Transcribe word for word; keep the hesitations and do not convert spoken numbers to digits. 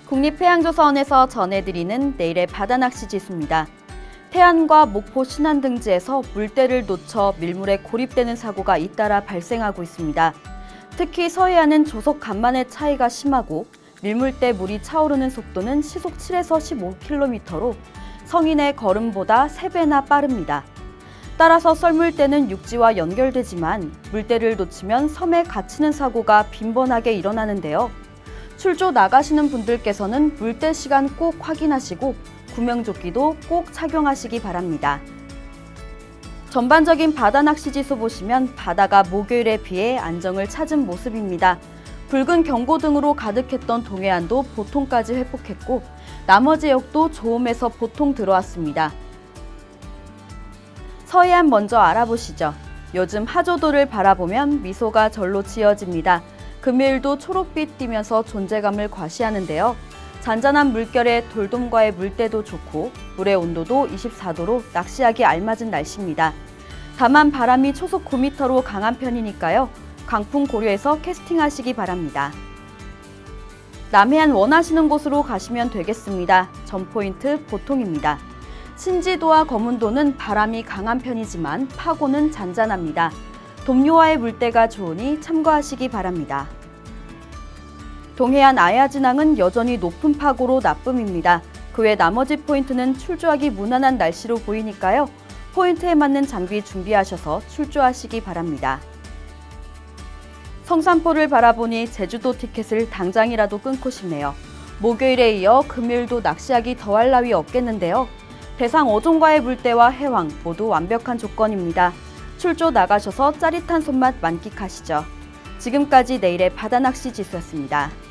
국립해양조사원에서 전해드리는 내일의 바다낚시 지수입니다. 태안과 목포 신안 등지에서 물때를 놓쳐 밀물에 고립되는 사고가 잇따라 발생하고 있습니다. 특히 서해안은 조속 간만의 차이가 심하고 밀물때 물이 차오르는 속도는 시속 칠에서 십오 킬로미터로 성인의 걸음보다 세 배나 빠릅니다. 따라서 썰물대는 육지와 연결되지만 물때를 놓치면 섬에 갇히는 사고가 빈번하게 일어나는데요. 출조 나가시는 분들께서는 물때 시간 꼭 확인하시고 구명조끼도 꼭 착용하시기 바랍니다. 전반적인 바다낚시 지수 보시면 바다가 목요일에 비해 안정을 찾은 모습입니다. 붉은 경고등으로 가득했던 동해안도 보통까지 회복했고 나머지 해역도 좋음에서 보통 들어왔습니다. 서해안 먼저 알아보시죠. 요즘 하조도를 바라보면 미소가 절로 지어집니다. 금요일도 초록빛 띠면서 존재감을 과시하는데요. 잔잔한 물결에 돌돔과의 물때도 좋고 물의 온도도 이십사 도로 낚시하기 알맞은 날씨입니다. 다만 바람이 초속 구 미터로 강한 편이니까요. 강풍 고려해서 캐스팅하시기 바랍니다. 남해안 원하시는 곳으로 가시면 되겠습니다. 점포인트 보통입니다. 신지도와 거문도는 바람이 강한 편이지만 파고는 잔잔합니다. 동료와의 물때가 좋으니 참고하시기 바랍니다. 동해안 아야진항은 여전히 높은 파고로 나쁨입니다. 그 외 나머지 포인트는 출조하기 무난한 날씨로 보이니까요. 포인트에 맞는 장비 준비하셔서 출조하시기 바랍니다. 성산포를 바라보니 제주도 티켓을 당장이라도 끊고 싶네요. 목요일에 이어 금요일도 낚시하기 더할 나위 없겠는데요. 대상 오 종과의 물때와 해왕 모두 완벽한 조건입니다. 출조 나가셔서 짜릿한 손맛 만끽하시죠. 지금까지 내일의 바다낚시 지수였습니다.